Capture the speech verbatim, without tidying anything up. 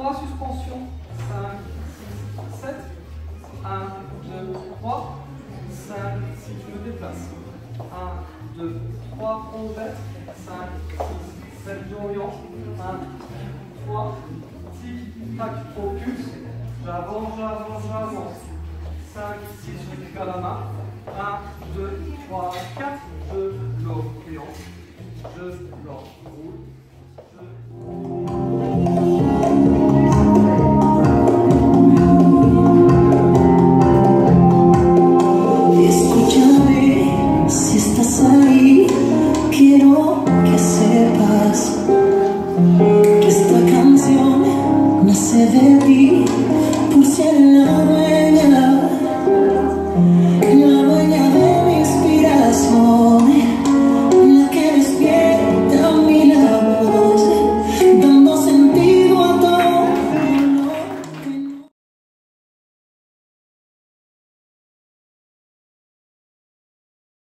trois suspensions. cinq, six, sept. un, deux, trois. cinq, six, je me déplace. un, deux, trois, on tête. cinq, six, sept, j'oriente. un, trois, tic, tac, focus. J'avance, j'avance, j'avance. cinq, six, je récupère la main. un, deux, trois, quatre.